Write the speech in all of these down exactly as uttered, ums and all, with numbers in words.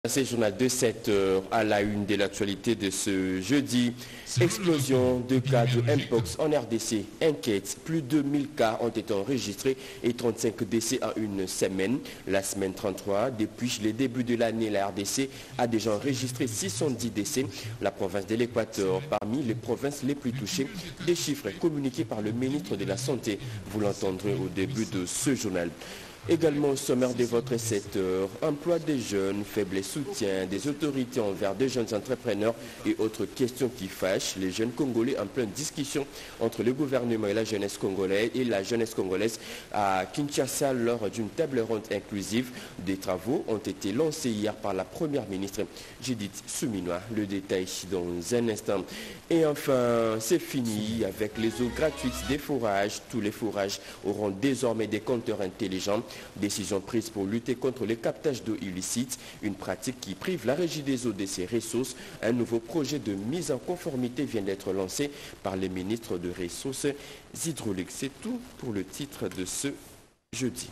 C'est le journal de sept heures à la une de l'actualité de ce jeudi. Explosion de cas de Mpox en R D C inquiète. Plus de mille cas ont été enregistrés et trente-cinq décès en une semaine. La semaine trente-trois, depuis le début de l'année, la R D C a déjà enregistré six cent dix décès. La province de l'Équateur, parmi les provinces les plus touchées, des chiffres communiqués par le ministre de la Santé. Vous l'entendrez au début de ce journal. Également au sommaire de votre sept heures, emploi des jeunes, faible soutien des autorités envers des jeunes entrepreneurs et autres questions qui fâchent les jeunes Congolais en pleine discussion entre le gouvernement et la jeunesse congolaise et la jeunesse congolaise à Kinshasa lors d'une table ronde inclusive. Des travaux ont été lancés hier par la première ministre Judith Suminwa. Le détail dans un instant. Et enfin, c'est fini avec les eaux gratuites des fourrages. Tous les fourrages auront désormais des compteurs intelligents. Décision prise pour lutter contre les captages d'eau illicites, une pratique qui prive la régie des eaux de ses ressources. Un nouveau projet de mise en conformité vient d'être lancé par les ministres de ressources hydrauliques. C'est tout pour le titre de ce jeudi.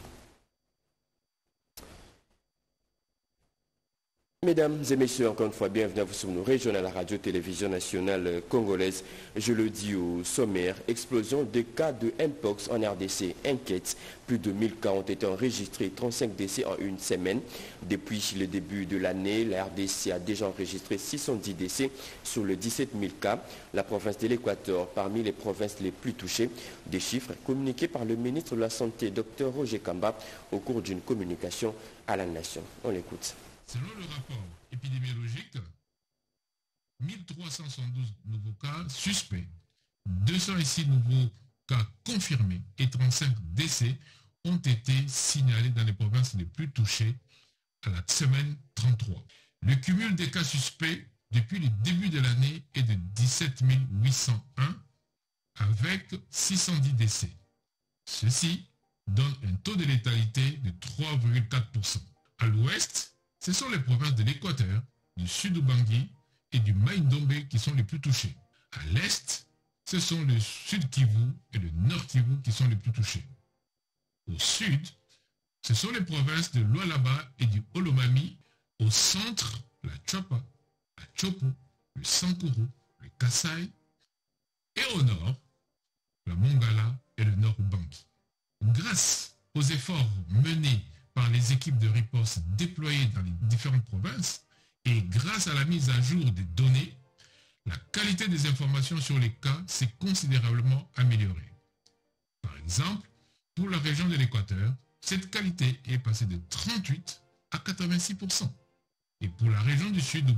Mesdames et messieurs, encore une fois, bienvenue à vous sur nos régions à la radio-télévision nationale congolaise. Je le dis au sommaire, explosion de cas de Mpox en R D C inquiète. Plus de mille cas ont été enregistrés, trente-cinq décès en une semaine. Depuis le début de l'année, la R D C a déjà enregistré six cent dix décès sur les dix-sept mille cas. La province de l'Équateur, parmi les provinces les plus touchées, des chiffres communiqués par le ministre de la Santé, Dr Roger Kamba, au cours d'une communication à la nation. On l'écoute. Selon le rapport épidémiologique, mille trois cent soixante-douze nouveaux cas suspects, deux cent six nouveaux cas confirmés et trente-cinq décès ont été signalés dans les provinces les plus touchées à la semaine trente-trois. Le cumul des cas suspects depuis le début de l'année est de dix-sept mille huit cent un avec six cent dix décès. Ceci donne un taux de létalité de trois virgule quatre pour cent. À l'ouest, ce sont les provinces de l'Équateur, du Sud-Ubangui et du Maïndombe qui sont les plus touchées. À l'est, ce sont le Sud-Kivu et le Nord-Kivu qui sont les plus touchés. Au sud, ce sont les provinces de l'Oualaba et du Olomami. Au centre, la Tchapa, la Chopo, le Sankuru, le Kasaï. Et au nord, la Mongala et le Nord-Ubangi. Grâce aux efforts menés par les équipes de riposte déployées dans les différentes provinces et grâce à la mise à jour des données, la qualité des informations sur les cas s'est considérablement améliorée. Par exemple, pour la région de l'Équateur, cette qualité est passée de trente-huit à quatre-vingt-six pour cent. Et pour la région du Sud,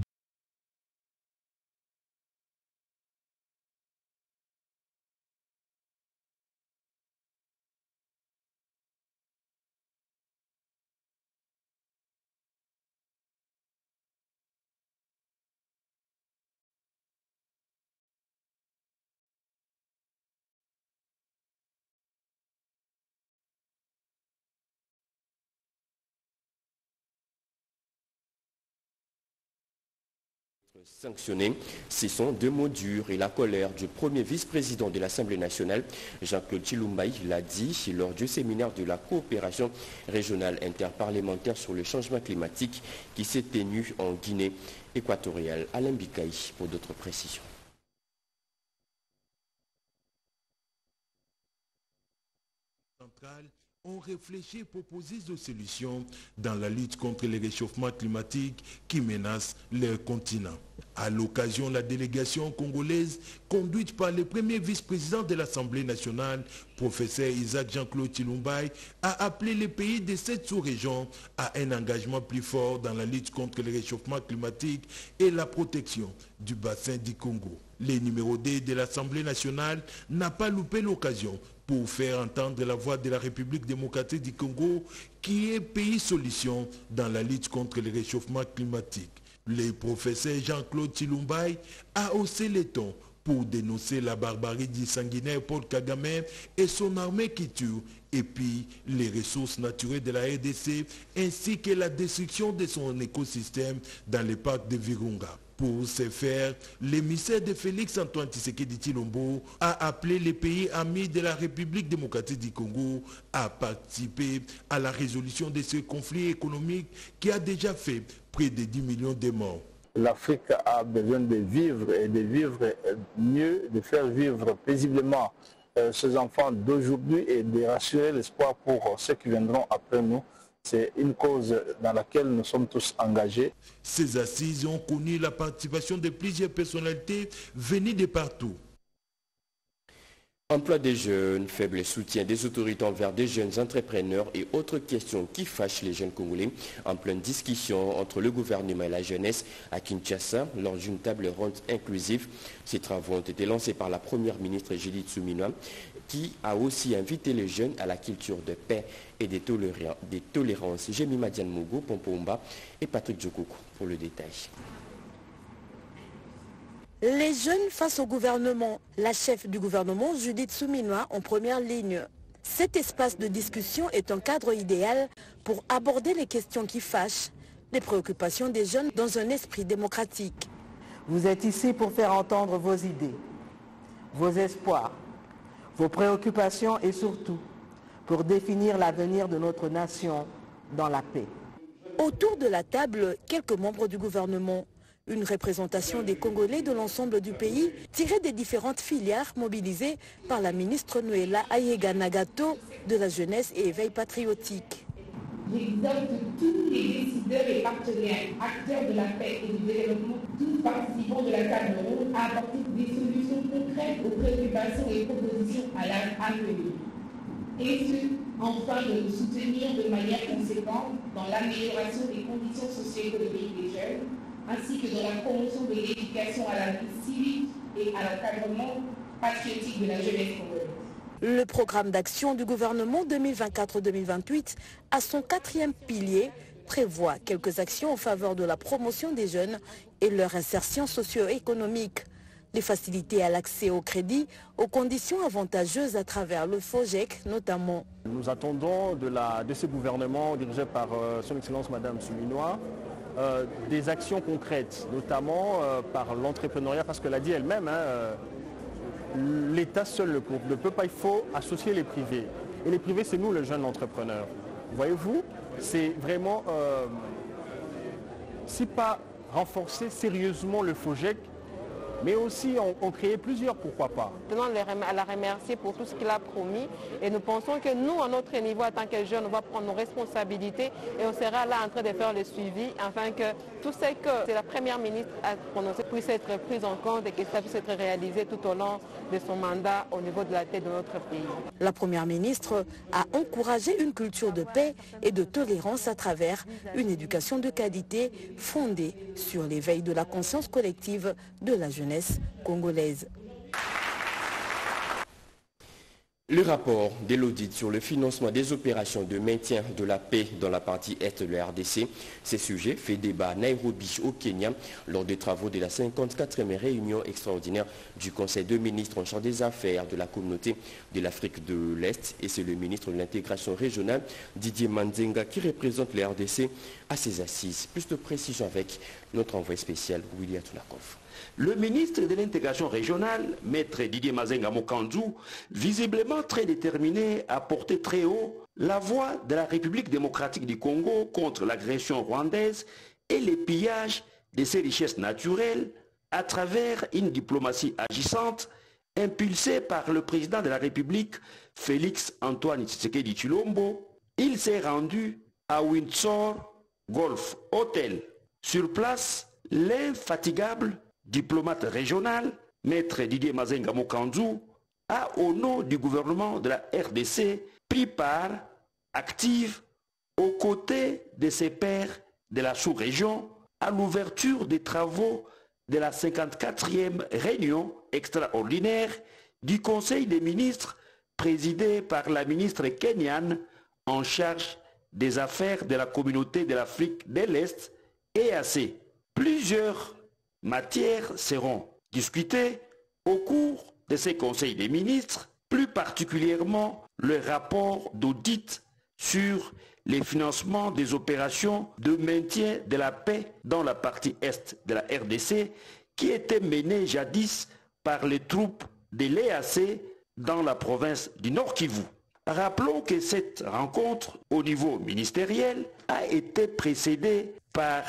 sanctionnés, ce sont deux mots durs et la colère du premier vice-président de l'Assemblée nationale, Jean-Claude Tshilombaï, l'a dit lors du séminaire de la coopération régionale interparlementaire sur le changement climatique qui s'est tenu en Guinée équatoriale. Alain Bikaï pour d'autres précisions. ont réfléchi et proposé des solutions dans la lutte contre le réchauffement climatique qui menace leur continent. À l'occasion, la délégation congolaise, conduite par le premier vice-président de l'Assemblée nationale, professeur Isaac Jean-Claude Tshilombaï, a appelé les pays de cette sous-région à un engagement plus fort dans la lutte contre le réchauffement climatique et la protection du bassin du Congo. Le numéro deux de l'Assemblée nationale n'a pas loupé l'occasion pour faire entendre la voix de la République démocratique du Congo, qui est pays solution dans la lutte contre le réchauffement climatique. Le professeur Jean-Claude Tshilombaï a haussé les tons pour dénoncer la barbarie du sanguinaire Paul Kagame et son armée qui tue, et puis les ressources naturelles de la R D C, ainsi que la destruction de son écosystème dans le parc de Virunga. Pour ce faire, l'émissaire de Félix Antoine Tshisekedi Tshilombo a appelé les pays amis de la République démocratique du Congo à participer à la résolution de ce conflit économique qui a déjà fait près de dix millions de morts. L'Afrique a besoin de vivre et de vivre mieux, de faire vivre paisiblement euh, ses enfants d'aujourd'hui et de rassurer l'espoir pour ceux qui viendront après nous. C'est une cause dans laquelle nous sommes tous engagés. Ces assises ont connu la participation de plusieurs personnalités venues de partout. Emploi des jeunes, faible soutien des autorités envers des jeunes entrepreneurs et autres questions qui fâchent les jeunes Congolais en pleine discussion entre le gouvernement et la jeunesse à Kinshasa lors d'une table ronde inclusive. Ces travaux ont été lancés par la première ministre Judith Suminwa qui a aussi invité les jeunes à la culture de paix et des, toléra des tolérances. Jemima Dianmogo, Pompomba et Patrick Djokoko pour le détail. Les jeunes face au gouvernement. La chef du gouvernement, Judith Suminwa, en première ligne. Cet espace de discussion est un cadre idéal pour aborder les questions qui fâchent, les préoccupations des jeunes dans un esprit démocratique. Vous êtes ici pour faire entendre vos idées, vos espoirs, vos préoccupations et surtout pour définir l'avenir de notre nation dans la paix. Autour de la table, quelques membres du gouvernement. Une représentation des Congolais de l'ensemble du pays tirée des différentes filières mobilisées par la ministre Noëlla Ayega Nagato de la jeunesse et éveil patriotique. J'exhorte tous les décideurs et partenaires, acteurs de la paix et du développement, tous participants de la table ronde à apporter des solutions concrètes aux préoccupations et propositions à l'avenir. Et ce, enfin de nous soutenir de manière conséquente dans l'amélioration des conditions socio-économiques des jeunes, ainsi que dans la promotion de l'éducation à la vie civique et à l'encadrement patriotique de la jeunesse congolaise. Le programme d'action du gouvernement deux mille vingt-quatre deux mille vingt-huit, à son quatrième pilier, prévoit quelques actions en faveur de la promotion des jeunes et leur insertion socio-économique. Les facilités à l'accès au crédit, aux conditions avantageuses à travers le FOGEC notamment. Nous attendons de, la, de ce gouvernement dirigé par euh, son Excellence Madame Suminwa, Euh, des actions concrètes, notamment euh, par l'entrepreneuriat, parce qu'elle a dit elle-même, hein, euh, l'État seul ne peut, ne peut pas, il faut associer les privés. Et les privés, c'est nous, les jeunes entrepreneurs. Voyez-vous, c'est vraiment, euh, si pas renforcer sérieusement le FOGEC, mais aussi on, on créait plusieurs, pourquoi pas. Tenons à la remercier pour tout ce qu'il a promis et nous pensons que nous, à notre niveau, en tant que jeunes, on va prendre nos responsabilités et on sera là en train de faire le suivi afin que tout ce que la première ministre a prononcé puisse être pris en compte et que ça puisse être réalisé tout au long de son mandat au niveau de la tête de notre pays. La première ministre a encouragé une culture de paix et de tolérance à travers une éducation de qualité fondée sur l'éveil de la conscience collective de la jeunesse congolaise. Le rapport de l'audit sur le financement des opérations de maintien de la paix dans la partie est de la R D C. Ces sujets fait débat à Nairobi au Kenya lors des travaux de la cinquante-quatrième réunion extraordinaire du Conseil de ministres en charge des affaires de la communauté de l'Afrique de l'Est. Et c'est le ministre de l'intégration régionale, Didier Manzenga, qui représente la R D C à ses assises. Plus de précision avec notre envoyé spécial, William Toulakov. Le ministre de l'intégration régionale, maître Didier Mazenga Mokanzou, visiblement très déterminé à porter très haut la voix de la République démocratique du Congo contre l'agression rwandaise et les pillages de ses richesses naturelles à travers une diplomatie agissante impulsée par le président de la République, Félix Antoine Tshisekedi Tshilombo. Il s'est rendu à Windsor Golf Hotel. Sur place, l'infatigable diplomate régional, maître Didier Mazenga Mokanzou, a, au nom du gouvernement de la R D C, pris part active aux côtés de ses pairs de la sous-région à l'ouverture des travaux de la cinquante-quatrième réunion extraordinaire du Conseil des ministres présidé par la ministre kenyane en charge des affaires de la communauté de l'Afrique de l'Est, E A C. Plusieurs matières seront discutées au cours de ces conseils des ministres, plus particulièrement le rapport d'audit sur les financements des opérations de maintien de la paix dans la partie est de la R D C qui étaient menées jadis par les troupes de l'E A C dans la province du Nord Kivu. Rappelons que cette rencontre au niveau ministériel a été précédée par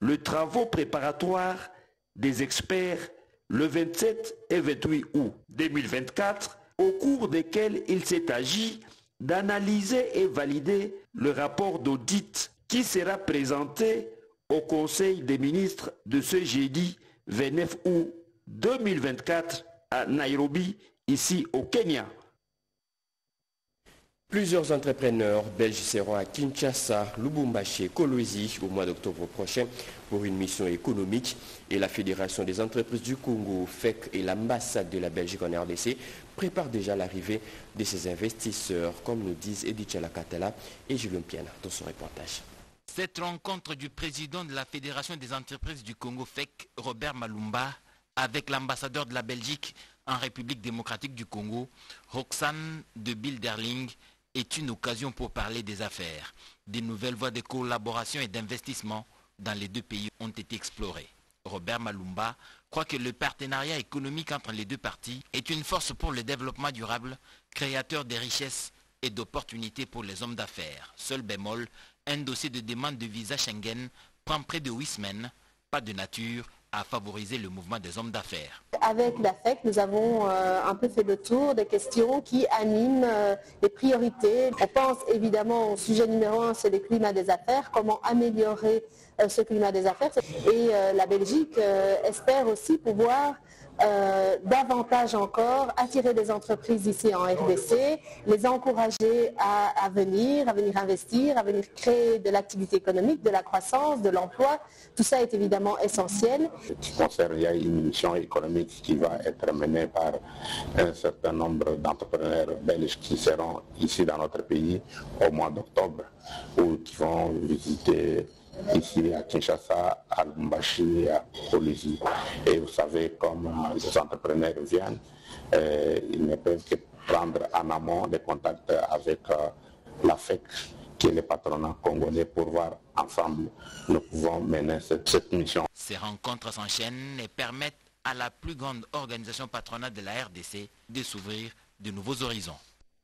les travaux préparatoires des experts le vingt-sept et vingt-huit août deux mille vingt-quatre, au cours desquels il s'est agi d'analyser et valider le rapport d'audit qui sera présenté au Conseil des ministres de ce jeudi vingt-neuf août deux mille vingt-quatre à Nairobi, ici au Kenya. Plusieurs entrepreneurs belges seront à Kinshasa, Lubumbashi et Kolwezi au mois d'octobre prochain pour une mission économique. Et la Fédération des entreprises du Congo, F E C, et l'ambassade de la Belgique en R D C préparent déjà l'arrivée de ces investisseurs, comme nous disent Edith Chalakatala et Julien Piana dans son reportage. Cette rencontre du président de la Fédération des entreprises du Congo, F E C, Robert Malumba, avec l'ambassadeur de la Belgique en République démocratique du Congo, Roxane de Bilderling, est une occasion pour parler des affaires. Des nouvelles voies de collaboration et d'investissement dans les deux pays ont été explorées. Robert Malumba croit que le partenariat économique entre les deux parties est une force pour le développement durable, créateur de richesses et d'opportunités pour les hommes d'affaires. Seul bémol, un dossier de demande de visa Schengen prend près de huit semaines, pas de nature à favoriser le mouvement des hommes d'affaires. Avec la F E C, nous avons euh, un peu fait le tour des questions qui animent euh, les priorités. On pense évidemment au sujet numéro un, c'est le climat des affaires, comment améliorer euh, ce climat des affaires. Et euh, la Belgique euh, espère aussi pouvoir Euh, davantage encore attirer des entreprises ici en R D C, les encourager à, à venir, à venir investir, à venir créer de l'activité économique, de la croissance, de l'emploi. Tout ça est évidemment essentiel. Ce qui concerne, il y a une mission économique qui va être menée par un certain nombre d'entrepreneurs belges qui seront ici dans notre pays au mois d'octobre, ou qui vont visiter ici à Kinshasa, à Lubumbashi et à Kolwezi. Et vous savez, comme les entrepreneurs viennent, euh, ils ne peuvent que prendre en amont des contacts avec euh, la F E C, qui est le patronat congolais, pour voir ensemble nous pouvons mener cette, cette mission. Ces rencontres s'enchaînent et permettent à la plus grande organisation patronale de la R D C de s'ouvrir de nouveaux horizons.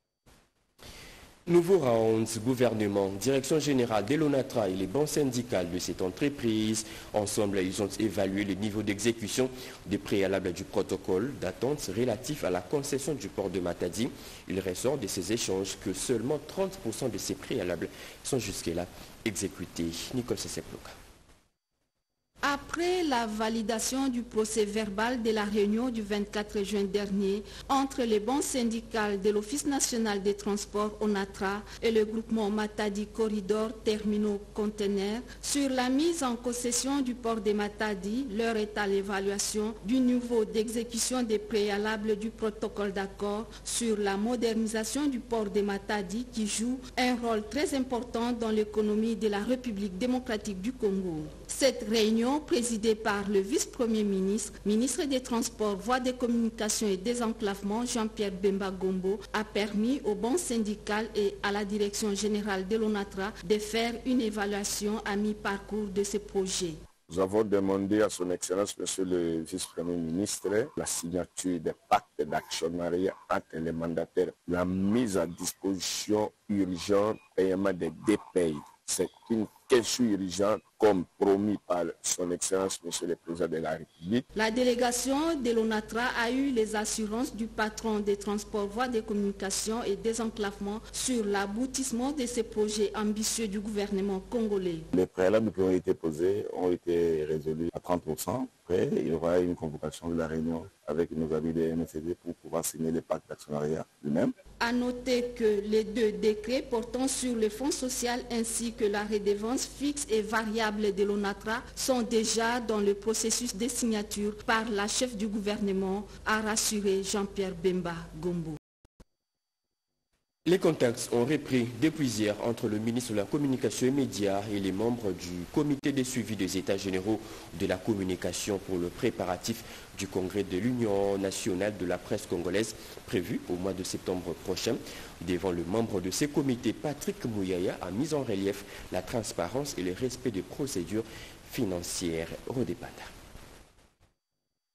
Nouveau round, gouvernement, direction générale de l'ONATRA et les banques syndicales de cette entreprise. Ensemble, ils ont évalué le niveau d'exécution des préalables du protocole d'attente relatif à la concession du port de Matadi. Il ressort de ces échanges que seulement trente pour cent de ces préalables sont jusque-là exécutés. Nicole Sesseplouka. Après la validation du procès verbal de la réunion du vingt-quatre juin dernier entre les banques syndicales de l'Office national des transports ONATRA et le groupement Matadi Corridor Terminaux Conteneurs sur la mise en concession du port de Matadi, l'heure est à l'évaluation du niveau d'exécution des préalables du protocole d'accord sur la modernisation du port de Matadi qui joue un rôle très important dans l'économie de la République démocratique du Congo. Cette réunion, présidée par le vice-premier ministre, ministre des Transports, Voies de communication et désenclavement, Jean-Pierre Bemba Gombo, a permis aux banques syndicales et à la direction générale de l'ONATRA de faire une évaluation à mi-parcours de ce projet. Nous avons demandé à son Excellence, Monsieur le Vice-Premier ministre, la signature des pactes d'actionnariat entre les mandataires, la mise à disposition urgente paiement des D P I. C'est une question urgente comme promis par son Excellence, Monsieur le Président de la République. La délégation de l'ONATRA a eu les assurances du patron des transports, voies de communication et désenclavement sur l'aboutissement de ces projets ambitieux du gouvernement congolais. Les préalables qui ont été posés ont été résolus à trente pour cent. Après, il y aura une convocation de la réunion avec nos amis des M S C D pour pouvoir signer les pactes d'actionnariat lui-même. À noter que les deux décrets portant sur le fonds social ainsi que la redevance fixe et variable de l'ONATRA sont déjà dans le processus de signature par la chef du gouvernement, a rassuré Jean-Pierre Bemba Gombo. Les contacts ont repris depuis hier entre le ministre de la Communication et Médias et les membres du comité de suivi des États généraux de la communication pour le préparatif du congrès de l'Union nationale de la presse congolaise prévu au mois de septembre prochain. Devant le membre de ces comités, Patrick Mouyaya a mis en relief la transparence et le respect des procédures financières. Rodépata.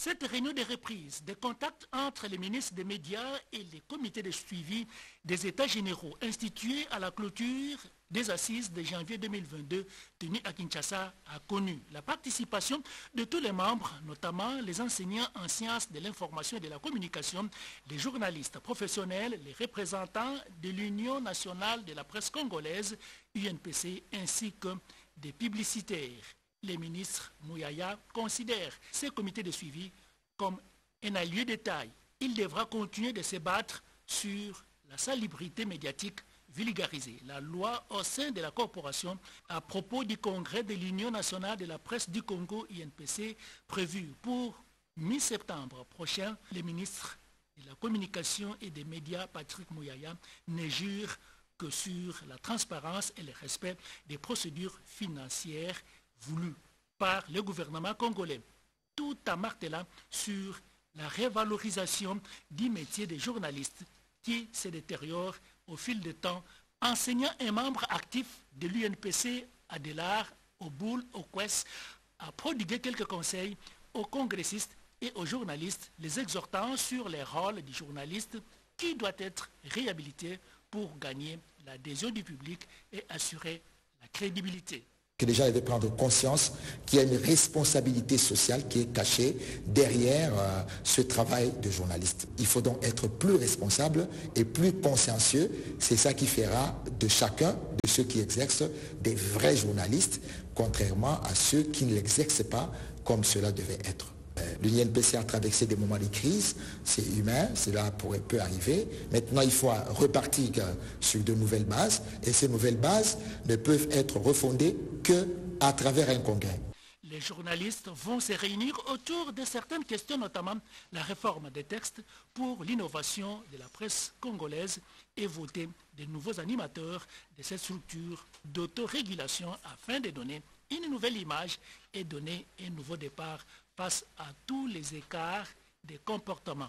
cette réunion de reprise des contacts entre les ministres des médias et les comités de suivi des États généraux institués à la clôture des assises de janvier deux mille vingt-deux tenues à Kinshasa a connu la participation de tous les membres, notamment les enseignants en sciences de l'information et de la communication, les journalistes professionnels, les représentants de l'Union nationale de la presse congolaise, U N P C, ainsi que des publicitaires. Les ministres Mouyaya considèrent ces comités de suivi comme un allié de taille. Il devra continuer de se battre sur la salubrité médiatique vulgarisée. La loi au sein de la corporation à propos du congrès de l'Union nationale de la presse du Congo, U N P C, prévu pour mi-septembre prochain, les ministres de la communication et des médias, Patrick Mouyaya, ne jure que sur la transparence et le respect des procédures financières voulues par le gouvernement congolais, tout en martelant sur la révalorisation du métier des journalistes qui se détériore au fil du temps. Enseignant et membre actif de l'U N P C, Adélard, au Boule, au Quest, a prodigué quelques conseils aux congressistes et aux journalistes, les exhortant sur les rôles du journaliste qui doit être réhabilité pour gagner l'adhésion du public et assurer la crédibilité. Que les gens devaient prendre conscience qu'il y a une responsabilité sociale qui est cachée derrière euh, ce travail de journaliste. Il faut donc être plus responsable et plus consciencieux. C'est ça qui fera de chacun de ceux qui exercent des vrais journalistes, contrairement à ceux qui ne l'exercent pas comme cela devait être. L'U N P C a traversé des moments de crise, c'est humain, cela pourrait, peut arriver. Maintenant, il faut repartir sur de nouvelles bases, et ces nouvelles bases ne peuvent être refondées qu'à travers un congrès. Les journalistes vont se réunir autour de certaines questions, notamment la réforme des textes pour l'innovation de la presse congolaise et voter de nouveaux animateurs de cette structure d'autorégulation afin de donner une nouvelle image et donner un nouveau départ face à tous les écarts des comportements.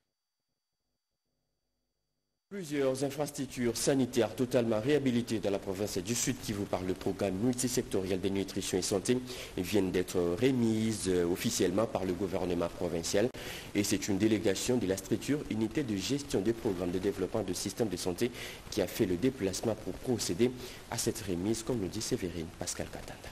Plusieurs infrastructures sanitaires totalement réhabilitées dans la province du Sud Kivu par le programme multisectoriel de nutrition et santé viennent d'être remises officiellement par le gouvernement provincial. Et c'est une délégation de la structure unité de gestion des programmes de développement de systèmes de santé qui a fait le déplacement pour procéder à cette remise, comme le dit Sévérine Pascal Katanda.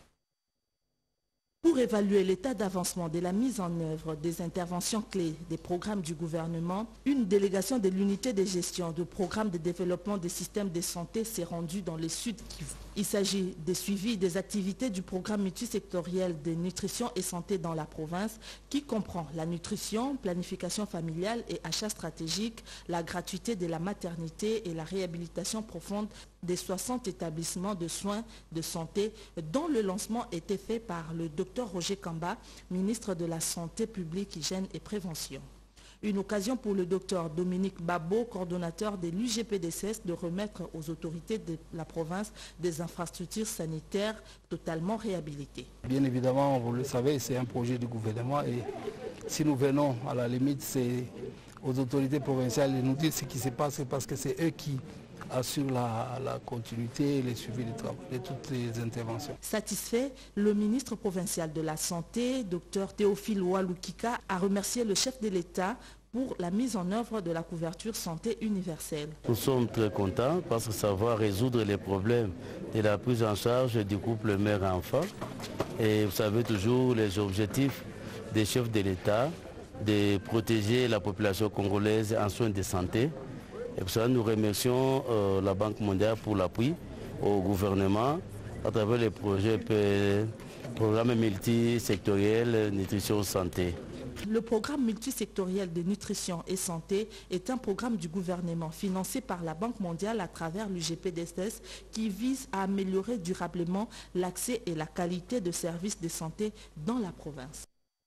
Pour évaluer l'état d'avancement de la mise en œuvre des interventions clés des programmes du gouvernement, une délégation de l'unité de gestion du programme de développement des systèmes de santé s'est rendue dans le Sud Kivu. Il s'agit des suivis des activités du programme multisectoriel de nutrition et santé dans la province qui comprend la nutrition, planification familiale et achat stratégique, la gratuité de la maternité et la réhabilitation profonde des soixante établissements de soins de santé dont le lancement était fait par le docteur Roger Kamba, ministre de la Santé publique, Hygiène et Prévention. Une occasion pour le docteur Dominique Babo, coordonnateur de l'U G P D C S, de remettre aux autorités de la province des infrastructures sanitaires totalement réhabilitées. Bien évidemment, vous le savez, c'est un projet du gouvernement et si nous venons, à la limite, c'est aux autorités provinciales de nous dire ce qui se passe parce que c'est eux qui assure la, la continuité et le suivi des travaux, de toutes les interventions. Satisfait, le ministre provincial de la Santé, docteur Théophile Oualoukika, a remercié le chef de l'État pour la mise en œuvre de la couverture santé universelle. Nous sommes très contents parce que ça va résoudre les problèmes de la prise en charge du couple mère-enfant. Et vous savez toujours les objectifs des chefs de l'État de protéger la population congolaise en soins de santé. Et pour ça, nous remercions euh, la Banque mondiale pour l'appui au gouvernement à travers les projets, programmes multisectoriels nutrition santé. Le programme multisectoriel de nutrition et santé est un programme du gouvernement financé par la Banque mondiale à travers l'U G P D C S qui vise à améliorer durablement l'accès et la qualité de services de santé dans la province.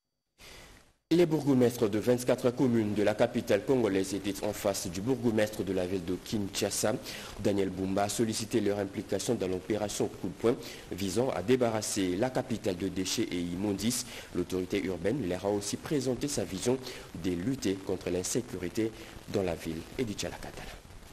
Les bourgmestres de vingt-quatre communes de la capitale congolaise étaient en face du bourgmestre de la ville de Kinshasa. Daniel Bumba a sollicité leur implication dans l'opération coup de poing visant à débarrasser la capitale de déchets et immondices. L'autorité urbaine leur a aussi présenté sa vision de lutter contre l'insécurité dans la ville. Edith Chalakatala.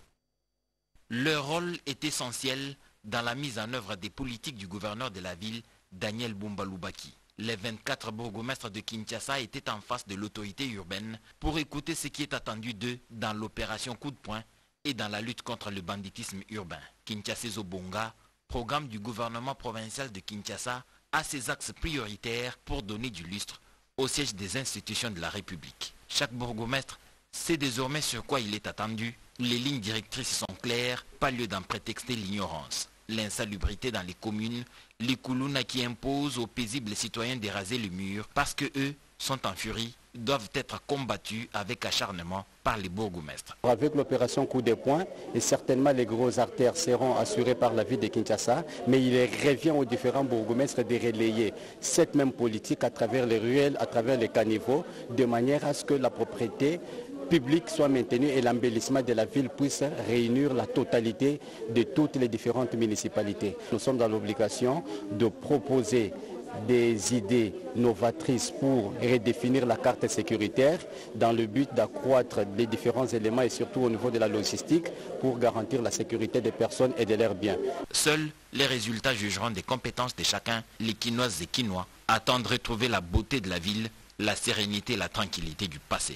Leur rôle est essentiel dans la mise en œuvre des politiques du gouverneur de la ville, Daniel Bumba Lubaki. Les vingt-quatre bourgmestres de Kinshasa étaient en face de l'autorité urbaine pour écouter ce qui est attendu d'eux dans l'opération Coup de poing et dans la lutte contre le banditisme urbain. Kinshasa Zobonga, programme du gouvernement provincial de Kinshasa, a ses axes prioritaires pour donner du lustre au siège des institutions de la République. Chaque bourgmestre sait désormais sur quoi il est attendu. Les lignes directrices sont claires, pas lieu d'en prétexter l'ignorance. L'insalubrité dans les communes, les Koulouna qui imposent aux paisibles citoyens d'éraser le mur parce que eux sont en furie, doivent être combattus avec acharnement par les bourgmestres. Avec l'opération Coup de poing, et certainement les grosses artères seront assurées par la ville de Kinshasa, mais il revient aux différents bourgmestres de relayer cette même politique à travers les ruelles, à travers les caniveaux, de manière à ce que la propriété public soit maintenu et l'embellissement de la ville puisse réunir la totalité de toutes les différentes municipalités. Nous sommes dans l'obligation de proposer des idées novatrices pour redéfinir la carte sécuritaire dans le but d'accroître les différents éléments et surtout au niveau de la logistique pour garantir la sécurité des personnes et de leurs biens. Seuls les résultats jugeront des compétences de chacun. Les Quinoises et Quinois attendent retrouver la beauté de la ville, la sérénité et la tranquillité du passé.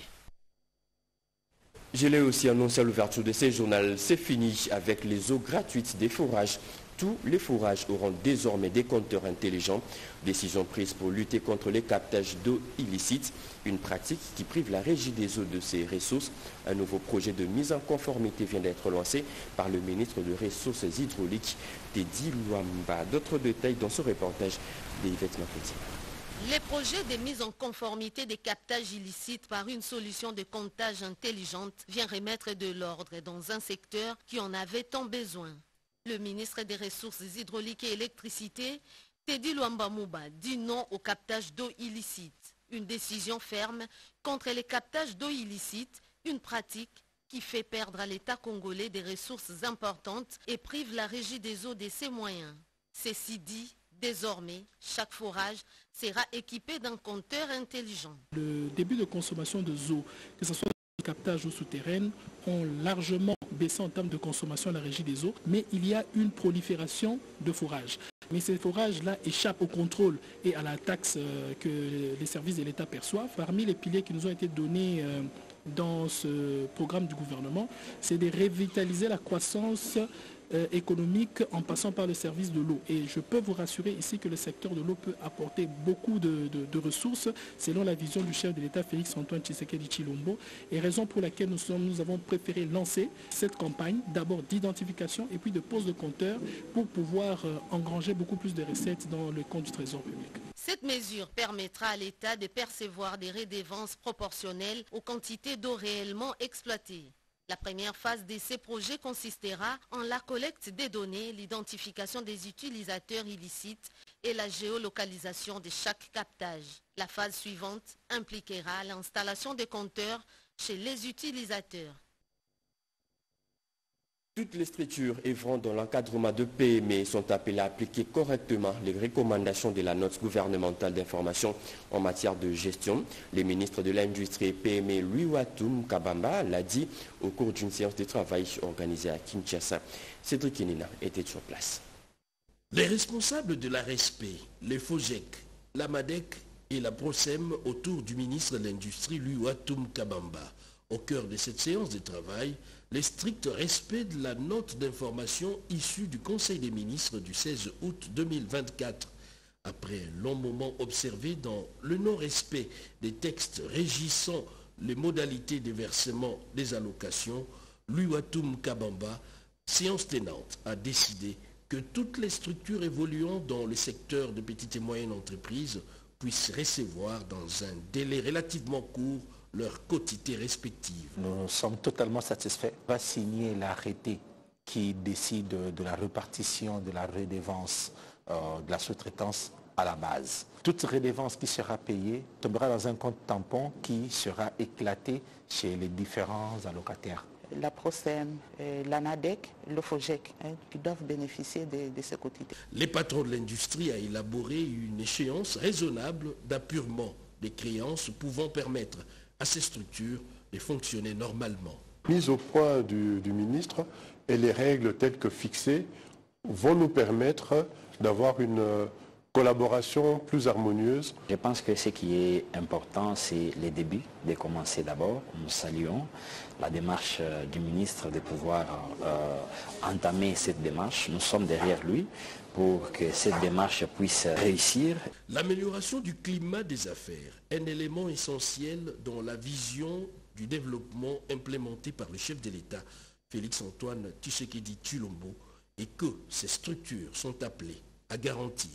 Je l'ai aussi annoncé à l'ouverture de ce journal, c'est fini avec les eaux gratuites des forages. Tous les forages auront désormais des compteurs intelligents. Décision prise pour lutter contre les captages d'eau illicites, une pratique qui prive la régie des eaux de ses ressources. Un nouveau projet de mise en conformité vient d'être lancé par le ministre des Ressources hydrauliques, Teddy Luamba. D'autres détails dans ce reportage d'Yvette Makoudi. Les projets de mise en conformité des captages illicites par une solution de comptage intelligente vient remettre de l'ordre dans un secteur qui en avait tant besoin. Le ministre des Ressources hydrauliques et électricité, Teddy Luamba Mouba, dit non au captage d'eau illicite. Une décision ferme contre les captages d'eau illicite, une pratique qui fait perdre à l'État congolais des ressources importantes et prive la régie des eaux de ses moyens. Ceci dit, désormais, chaque forage sera équipé d'un compteur intelligent. Le début de consommation de eau, que ce soit le captage eau souterraine, ont largement baissé en termes de consommation à la régie des eaux, mais il y a une prolifération de forages. Mais ces forages-là échappent au contrôle et à la taxe que les services de l'État perçoivent. Parmi les piliers qui nous ont été donnés dans ce programme du gouvernement, c'est de revitaliser la croissance Euh, économique en passant par le service de l'eau. Et je peux vous rassurer ici que le secteur de l'eau peut apporter beaucoup de, de, de ressources selon la vision du chef de l'État Félix Antoine Tshisekedi Tshilombo, et raison pour laquelle nous, sommes, nous avons préféré lancer cette campagne d'abord d'identification et puis de pose de compteurs pour pouvoir euh, engranger beaucoup plus de recettes dans le compte du Trésor public. Cette mesure permettra à l'État de percevoir des redevances proportionnelles aux quantités d'eau réellement exploitées. La première phase de ces projets consistera en la collecte des données, l'identification des utilisateurs illicites et la géolocalisation de chaque captage. La phase suivante impliquera l'installation des compteurs chez les utilisateurs. Toutes les structures œuvrant dans l'encadrement de P M E sont appelées à appliquer correctement les recommandations de la note gouvernementale d'information en matière de gestion. Le ministre de l'Industrie et P M E, Louis Watoum Kabamba, l'a dit au cours d'une séance de travail organisée à Kinshasa. Cédric Kenina était sur place. Les responsables de la R E S P, les FOGEC, la MADEC et la PROSEM autour du ministre de l'Industrie, Louis Watoum Kabamba. Au cœur de cette séance de travail, le strict respect de la note d'information issue du Conseil des ministres du seize août deux mille vingt-quatre. Après un long moment observé dans le non-respect des textes régissant les modalités de versement des allocations, Louis Watoum Kabamba, séance tenante, a décidé que toutes les structures évoluant dans le secteur de petites et moyennes entreprises puissent recevoir dans un délai relativement court leurs quotités respectives. Nous sommes totalement satisfaits. On va signer l'arrêté qui décide de la répartition de la redevance euh, de la sous-traitance à la base. Toute redevance qui sera payée tombera dans un compte tampon qui sera éclaté chez les différents allocataires. La PROSEM, l'ANADEC, le FOGEC, hein, qui doivent bénéficier de, de ces quotités. Les patrons de l'industrie ont élaboré une échéance raisonnable d'appurement des créances pouvant permettre à ces structures de fonctionner normalement. Mise au point du, du ministre et les règles telles que fixées vont nous permettre d'avoir une collaboration plus harmonieuse? Je pense que ce qui est important, c'est les débuts, de commencer d'abord. Nous saluons la démarche du ministre de pouvoir euh, entamer cette démarche. Nous sommes derrière lui pour que cette démarche puisse réussir. L'amélioration du climat des affaires, un élément essentiel dans la vision du développement implémenté par le chef de l'État, Félix-Antoine Tshisekedi Tshilombo, et que ces structures sont appelées à garantir.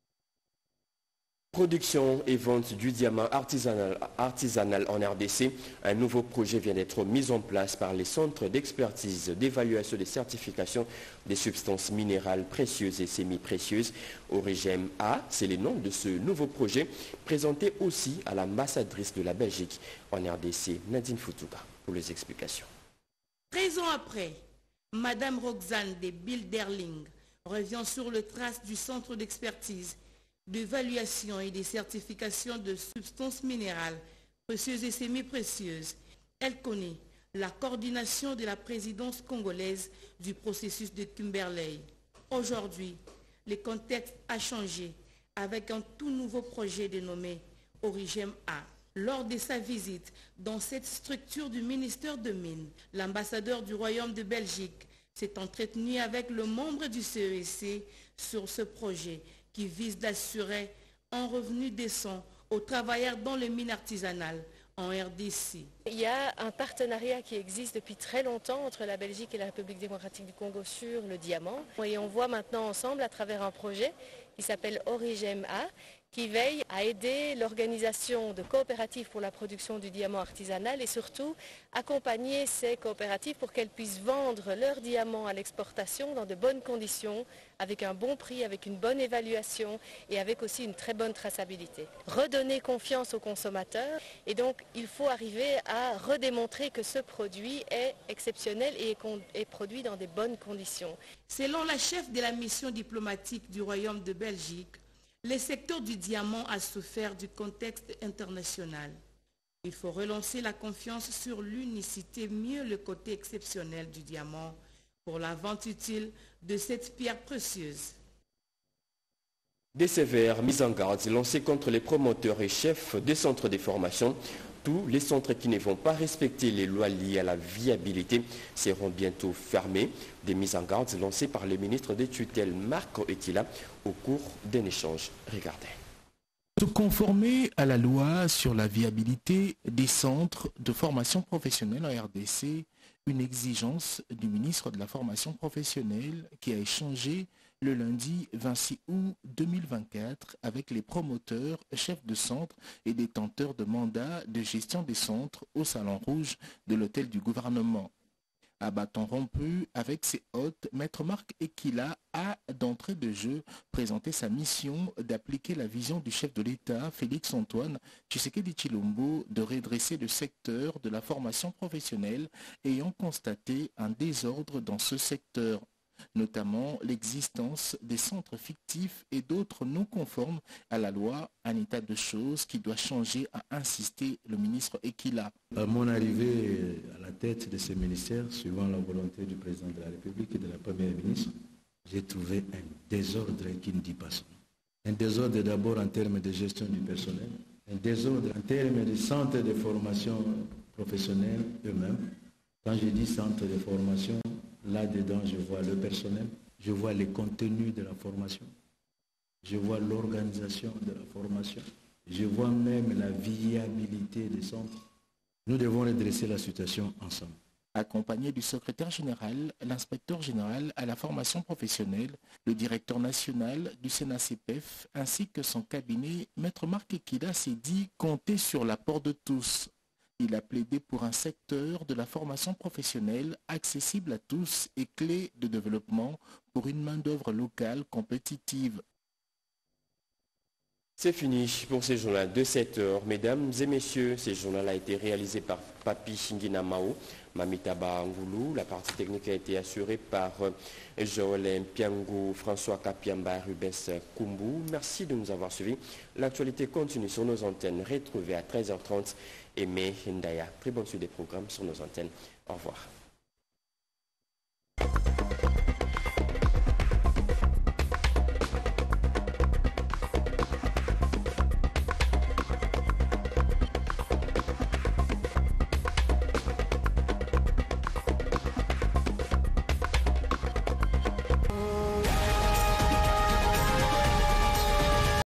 Production et vente du diamant artisanal, artisanal en R D C, un nouveau projet vient d'être mis en place par les centres d'expertise, d'évaluation et de certification des substances minérales précieuses et semi-précieuses. Origem A, c'est le nom de ce nouveau projet, présenté aussi à l'ambassadrice de la Belgique en R D C, Nadine Foutouga, pour les explications. treize ans après, Madame Roxane de Bilderling revient sur le trace du centre d'expertise, d'évaluation et de certification de substances minérales précieuses et semi-précieuses. Elle connaît la coordination de la présidence congolaise du processus de Kimberley. Aujourd'hui, le contexte a changé avec un tout nouveau projet dénommé Origem A. Lors de sa visite dans cette structure du ministère de Mines, l'ambassadeur du Royaume de Belgique s'est entretenu avec le membre du C E C sur ce projet qui vise d'assurer un revenu décent aux travailleurs dans les mines artisanales en R D C. Il y a un partenariat qui existe depuis très longtemps entre la Belgique et la République démocratique du Congo sur le diamant. Et on voit maintenant ensemble à travers un projet qui s'appelle Origem A, qui veille à aider l'organisation de coopératives pour la production du diamant artisanal et surtout accompagner ces coopératives pour qu'elles puissent vendre leurs diamants à l'exportation dans de bonnes conditions, avec un bon prix, avec une bonne évaluation et avec aussi une très bonne traçabilité. Redonner confiance aux consommateurs et donc il faut arriver à redémontrer que ce produit est exceptionnel et est produit dans des bonnes conditions. Selon la chef de la mission diplomatique du Royaume de Belgique, le secteur du diamant a souffert du contexte international. Il faut relancer la confiance sur l'unicité, mieux le côté exceptionnel du diamant pour la vente utile de cette pierre précieuse. Des sévères mises en garde lancées contre les promoteurs et chefs des centres de formation. Tous les centres qui ne vont pas respecter les lois liées à la viabilité seront bientôt fermés. Des mises en garde lancées par le ministre des tutelles Marc Ekila au cours d'un échange. Regardez. Se conformer à la loi sur la viabilité des centres de formation professionnelle en R D C, une exigence du ministre de la formation professionnelle qui a échangé le lundi vingt-six août deux mille vingt-quatre avec les promoteurs, chefs de centre et détenteurs de mandats de gestion des centres au Salon Rouge de l'hôtel du gouvernement. À bâton rompu avec ses hôtes, Maître Marc Ekila a d'entrée de jeu présenté sa mission d'appliquer la vision du chef de l'État, Félix-Antoine Tshisekedi Tshilombo, de redresser le secteur de la formation professionnelle ayant constaté un désordre dans ce secteur, notamment l'existence des centres fictifs et d'autres non conformes à la loi, un état de choses qui doit changer, a insisté le ministre Ekila. À mon arrivée à la tête de ce ministère, suivant la volonté du président de la République et de la première ministre, j'ai trouvé un désordre qui ne dit pas son nom. Un désordre d'abord en termes de gestion du personnel, un désordre en termes de centres de formation professionnelle eux-mêmes. Quand je dis centre de formation, là-dedans, je vois le personnel, je vois les contenus de la formation, je vois l'organisation de la formation, je vois même la viabilité des centres. Nous devons redresser la situation ensemble. Accompagné du secrétaire général, l'inspecteur général à la formation professionnelle, le directeur national du Sénat C P F ainsi que son cabinet, Maître Marc Ekila s'est dit compter sur l'apport de tous. Il a plaidé pour un secteur de la formation professionnelle accessible à tous et clé de développement pour une main-d'œuvre locale compétitive. C'est fini pour ce journal de sept heures. Mesdames et messieurs, ce journal a été réalisé par Papi Shingina Mao, Mamitaba Ngoulou. La partie technique a été assurée par Joël Mpiango, François Kapiamba, Rubens Kumbu. Merci de nous avoir suivis. L'actualité continue sur nos antennes. Retrouvez à treize heures trente Aimé Ndaya. Très bonne suite des programmes sur nos antennes. Au revoir.